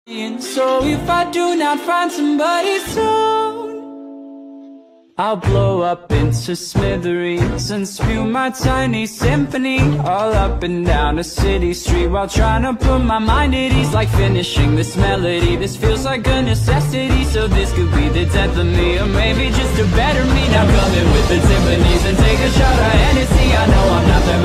And so if I do not find somebody soon, I'll blow up into smithereens and spew my tiny symphony all up and down a city street, while trying to put my mind at ease, like finishing this melody. This feels like a necessity, so this could be the death of me, or maybe just a better me. Now come in with the timpanis and take a shot of Hennessy. I know I'm not the